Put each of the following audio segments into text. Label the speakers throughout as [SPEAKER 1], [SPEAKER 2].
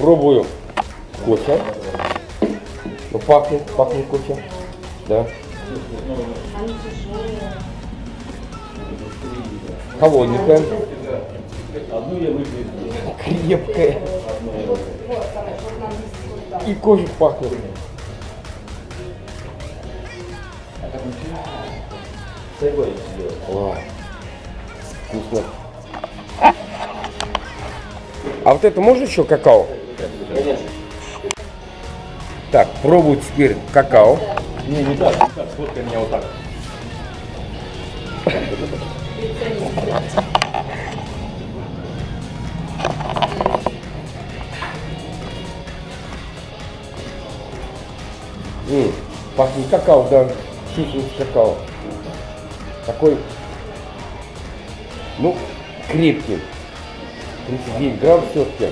[SPEAKER 1] пробую кофе. Ну, пахнет кофе. Да. Холодненькая. Крепкая. И кофе пахнет. Ой, вкусно. А вот это можно еще какао?
[SPEAKER 2] Конечно.
[SPEAKER 1] Так, пробую теперь какао.
[SPEAKER 2] Не так, сфоткай меня вот так.
[SPEAKER 1] Пахнет какао, да. Чувствуется какао. Такой, ну, крепкий. 39 грамм все-таки.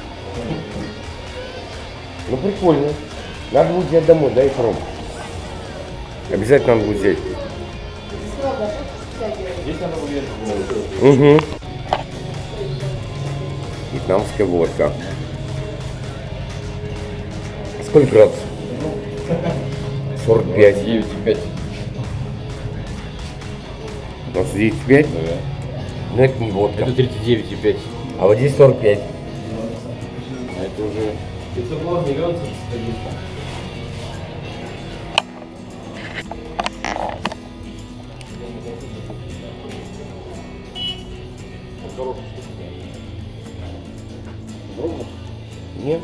[SPEAKER 1] Ну, прикольно. Надо будет взять домой, да, и пробовать. Обязательно надо будет взять.
[SPEAKER 2] Здесь надо уверен.
[SPEAKER 1] Угу. Вьетнамская водка. Сколько градусов? 45.
[SPEAKER 2] 9,5.
[SPEAKER 1] 29,5?
[SPEAKER 2] Да.
[SPEAKER 1] Но это не водка.
[SPEAKER 2] Это 39,5.
[SPEAKER 1] А вот здесь 45.
[SPEAKER 2] А это уже... Это было миллион.
[SPEAKER 1] Нет?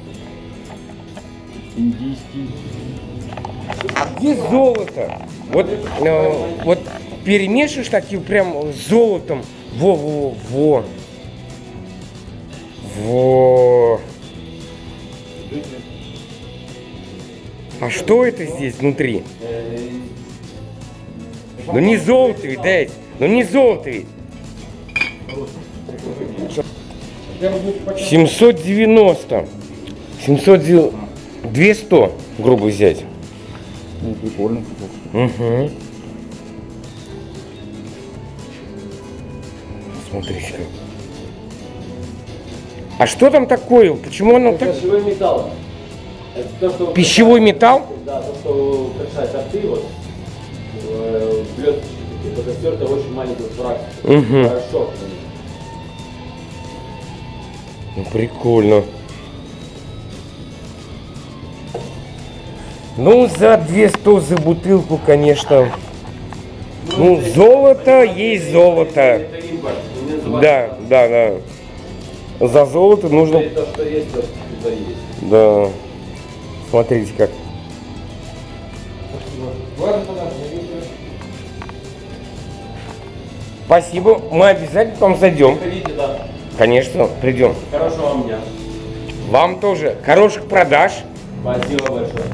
[SPEAKER 2] Индийский.
[SPEAKER 1] А где золото? Вот перемешиваешь таким прям с золотом. Во. А что это здесь внутри? Ну не золото ведь, дайте. Ну не золото ведь. 790. 200, грубо взять.
[SPEAKER 2] Ну, прикольно.
[SPEAKER 1] Угу. Смотрите-ка. А что там такое? Почему оно так?
[SPEAKER 2] Пищевой металл. Это то, что
[SPEAKER 1] Пищевой металл?
[SPEAKER 2] Да, то, что украшает арты, вот, блесточки такие, только стерто очень маленькую фракцию.
[SPEAKER 1] Угу.
[SPEAKER 2] Порошок.
[SPEAKER 1] Ну, прикольно. Ну, за 200 за бутылку, конечно. Ну, золото есть золото.
[SPEAKER 2] Это импорт.
[SPEAKER 1] Да. За золото нужно...
[SPEAKER 2] То, что есть, то, что есть.
[SPEAKER 1] Да. Смотрите как. Спасибо. Мы обязательно к вам зайдем.
[SPEAKER 2] Приходите, да.
[SPEAKER 1] Конечно, придем.
[SPEAKER 2] Хорошего вам дня.
[SPEAKER 1] Вам тоже хороших продаж.
[SPEAKER 2] Спасибо большое.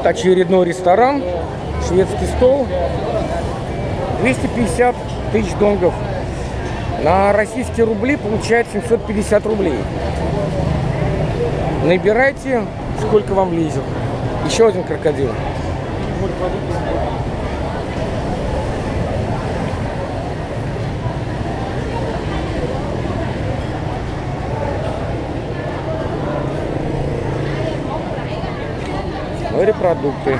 [SPEAKER 1] Вот очередной ресторан, шведский стол, 250 тысяч донгов. На российские рубли получается 750 рублей. Набирайте, сколько вам влезет. Еще один крокодил. Морепродукты.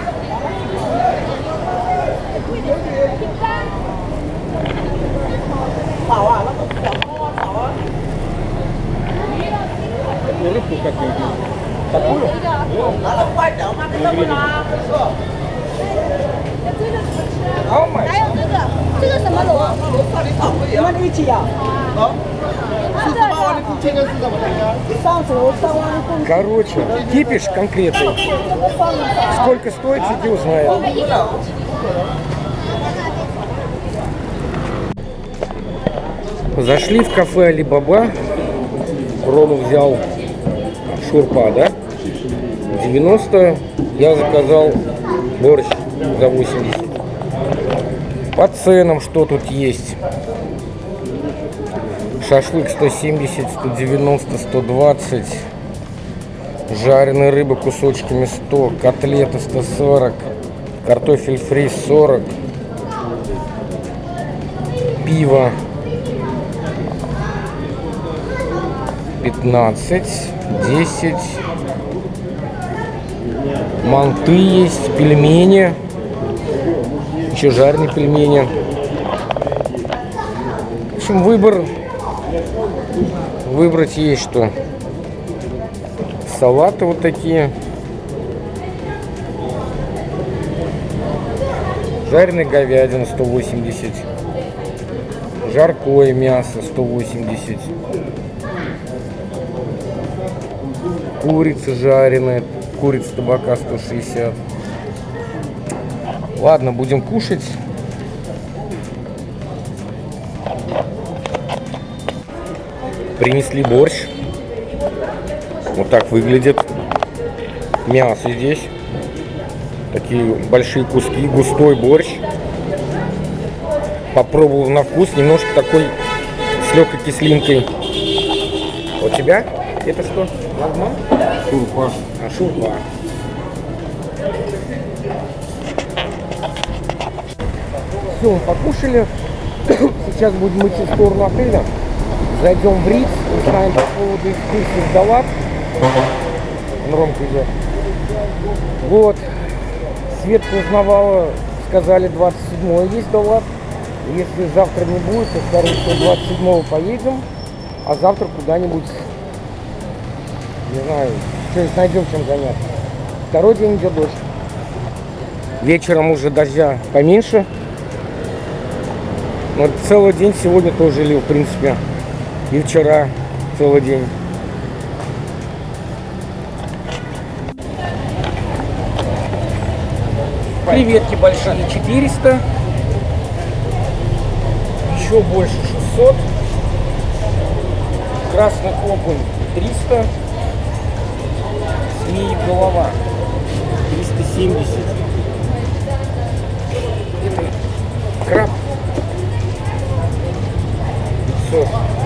[SPEAKER 1] Какую рыбку какую? Такую? How much?
[SPEAKER 3] 这个什么螺？我们一起呀。
[SPEAKER 1] Короче, кипиш конкретный. Сколько стоит, иди узнай. Зашли в кафе Алибаба. Рома взял шурпа, да? 90. Я заказал борщ за 80. По ценам что тут есть? Шашлык 170, 190, 120. Жареная рыба кусочками 100. Котлета 140. Картофель фри 40. Пиво 15, 10. Манты есть, пельмени. Еще жареные пельмени. В общем, выбрать есть что. Салаты вот такие. Жареная говядина 180. Жаркое мясо 180. Курица жареная. Курица табака 160. Ладно, будем кушать. Принесли борщ. Вот так выглядит. Мясо здесь. Такие большие куски. Густой борщ. Попробовал на вкус. Немножко такой с легкой кислинкой. У тебя? Это что? Лагман? Шурпа. А, шурпа. Все, мы покушали. Сейчас будем идти в сторону отеля. Зайдем в Риц, узнаем по поводу экскурсии в Далат. Ромка идет. Вот. Свет узнавала, сказали 27-е есть Далат. Если завтра не будет, то, скорее всего, 27-го поедем. А завтра куда-нибудь, не знаю, что-нибудь найдем, чем заняться. Второй день идет дождь. Вечером уже дождя поменьше. Но целый день сегодня тоже лил, в принципе. И вчера целый день. Креветки большие 400. Еще больше 600. Красный окунь 300. Змеи голова 370. Это краб 500.